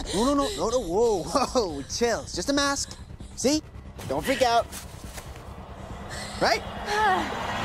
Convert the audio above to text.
No, whoa, chill. It's just a mask. See? Don't freak out. Right?